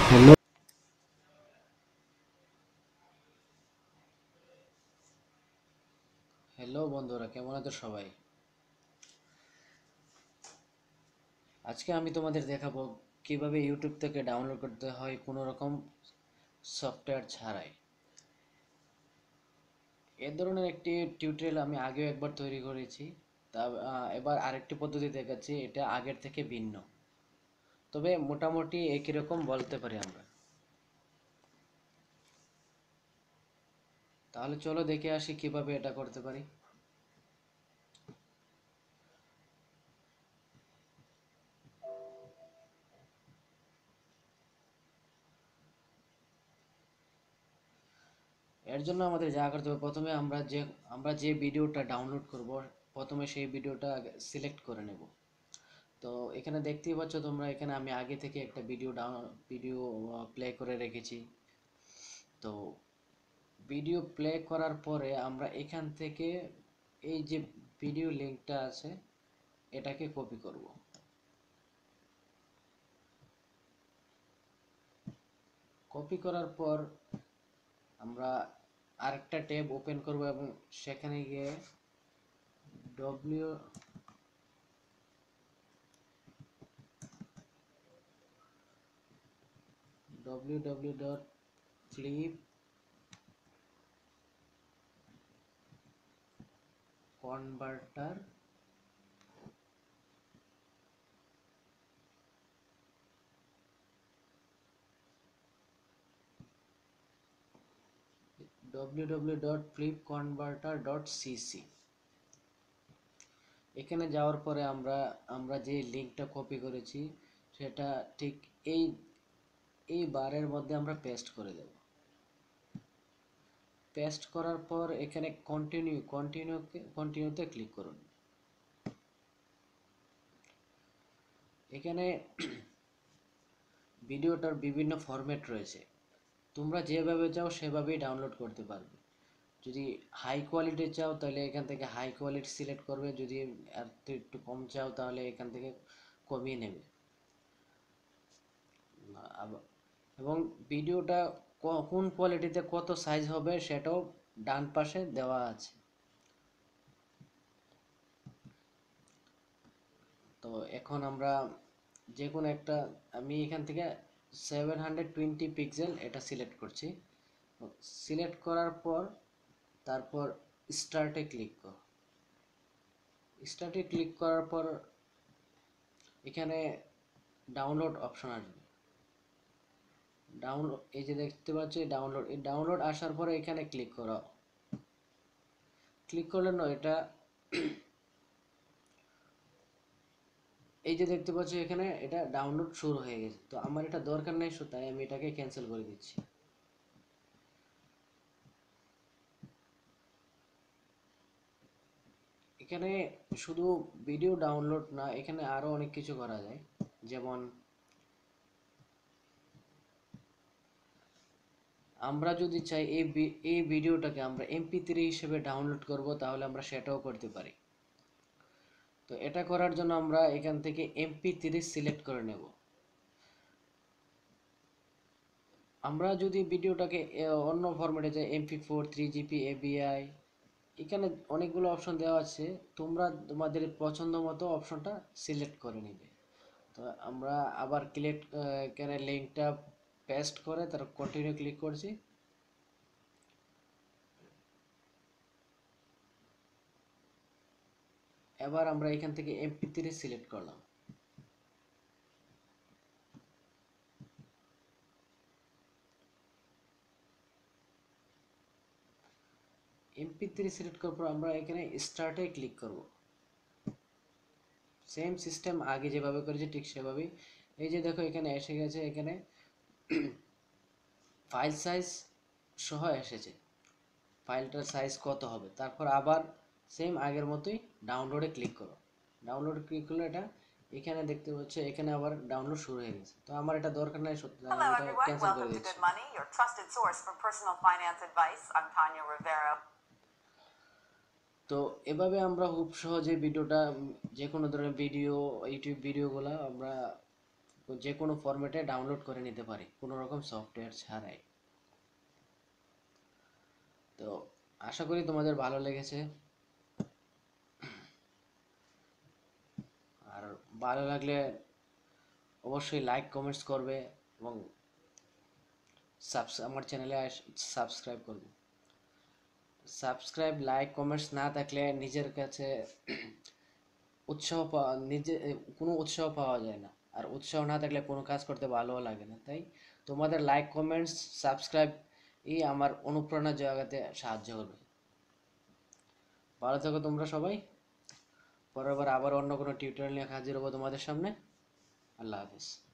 Hello hello বন্ধুরা, কেমন আছো সবাই? আজকে আমি তোমাদের দেখাবো কিভাবে ইউটিউব থেকে ডাউনলোড করতে হয় কোনো রকম সফটওয়্যার ছাড়াই। এ ধরনের একটি টিউটোরিয়াল আমি আগেও একবার তৈরি করেছি। তা এবার আরেকটি পদ্ধতি দেখাচ্ছি, এটা আগের থেকে ভিন্ন, তবে মোটামুটি একই রকম বলতে পারি আমরা। তাহলে চলো দেখে আসি কিভাবে এটা করতে পারি। এর জন্য আমাদের যা করতে হবে, প্রথমে আমরা যে ভিডিওটা ডাউনলোড করব, প্রথমে সেই ভিডিওটা সিলেক্ট করে নেব। তো এখানে দেখতেই পাচ্ছ তোমরা, এখানে আমি আগে থেকে একটা ভিডিও প্লে করে রেখেছি। তো ভিডিও প্লে করার পরে আমরা এখান থেকে এই যে ভিডিও লিংকটা আছে এটাকে কপি করব। কপি করার পর আমরা আরেকটা ট্যাব ওপেন করব এবং সেখানে গিয়ে W W dot clip converter www.flipconverter.cc এখানে যাওয়ার পরে আমরা আমরা যে লিংকটা কপি করেছি সেটা ঠিক এই এই বারের মধ্যে আমরা পেস্ট করে দেব। পেস্ট করার পর এখানে কন্টিনিউতে ক্লিক করুন। এখানে ভিডিওটার বিভিন্ন ফরম্যাট রয়েছে, তোমরা যেভাবে চাও সেভাবেই ডাউনলোড করতে পারবে। যদি হাই কোয়ালিটি চাও তাহলে এখান থেকে হাই কোয়ালিটি সিলেক্ট করবে, যদি আর একটু কম চাও তাহলে এখান থেকে কমিয়ে নেবে। এবং ভিডিওটা কোন কোয়ালিটিতে কত সাইজ হবে সেটাও ডান পাশে দেওয়া আছে। তো এখন আমরা যে কোনো একটা, আমি এখান থেকে 720 পিক্সেল এটা সিলেক্ট করছি। সিলেক্ট করার পর তারপর স্টার্টে ক্লিক করো। স্টার্টে ক্লিক করার পর এখানে ডাউনলোড অপশন আসবে। ডাউনলোড, এই যে দেখতে পাচ্ছি ডাউনলোড, এই ডাউনলোড আসার পরে এখানে ক্লিক করো। ক্লিক করলে না, এটা এই যে দেখতে পাচ্ছি এখানে এটা ডাউনলোড শুরু হয়ে গেছে। তো আমার এটা দরকার নেই, তাই আমি এটাকে ক্যান্সেল করে দিচ্ছি। এখানে শুধু ভিডিও ডাউনলোড না, এখানে আরো অনেক কিছু করা যায়। যেমন আমরা যদি চাই এই ভিডিওটাকে আমরা এমপি3 হিসেবে ডাউনলোড করব, তাহলে আমরা সেটাও করতে পারি। তো এটা করার জন্য আমরা এখান থেকে এমপি3 সিলেক্ট করে নেব। আমরা যদি ভিডিওটাকে অন্য ফরম্যাটে চাই, এমপি4, 3GP, এবিআই, এখানে অনেকগুলো অপশন দেওয়া আছে, তোমরা তোমাদের পছন্দ মতো অপশনটা সিলেক্ট করে নেবে। তো আমরা আবার এখানে লিঙ্কটা পেস্ট করে তার কন্টিনিউ ক্লিক করছি। এবার আমরা এখান থেকে এমপি3 সিলেক্ট করলাম। এমপি3 সিলেক্ট করার পর আমরা এখানে স্টার্টে ক্লিক করব। সেম সিস্টেম আগে যেভাবে করেছি ঠিক সেভাবেই। এই যে দেখো এখানে এসে গেছে, এখানে ফাইল সাইজ সহ এসেছে, ফাইলটার সাইজ কত হবে। তারপর আবার সেম আগের মতোই ডাউনলোডে ক্লিক করো। ডাউনলোডে ক্লিক করলে এটা এখানে দেখতে পাচ্ছ, এখানে আবার ডাউনলোড শুরু হয়ে গেছে। তো আমার এটা দরকার নাই, সত্যি আমি Hello এটা everyone, ক্যান্সেল করে welcome to দিচ্ছি। Good Money, your trusted source for personal finance advice. I'm Tanya Rivera. তো এভাবে আমরা খুব সহজে ভিডিওটা, যে কোনো ধরনের ভিডিও, ইউটিউব ভিডিওগুলো আমরা যে কোনো ফরম্যাটে ডাউনলোড করে নিতে পারি কোনো রকম সফটওয়্যার ছাড়াই। তো আশা করি তোমাদের ভালো লেগেছে, আর ভালো লাগলে অবশ্যই লাইক কমেন্টস করবে এবং আমার চ্যানেলে সাবস্ক্রাইব করবে। সাবস্ক্রাইব লাইক কমেন্টস না থাকলে নিজের কাছে কোনো উৎসাহ পাওয়া যায় না, আর উৎসাহ না থাকলে কোনো কাজ করতে ভালোও লাগে না। তাই তোমাদের লাইক কমেন্টস সাবস্ক্রাইব আমার অনুপ্রেরণা জাগাতে সাহায্য করবে। ভালো থাকো তোমরা সবাই। পরের বার আবার অন্য কোনো টিউটোরিয়াল নিয়ে হাজির হবো তোমাদের সামনে। আল্লাহ হাফিজ।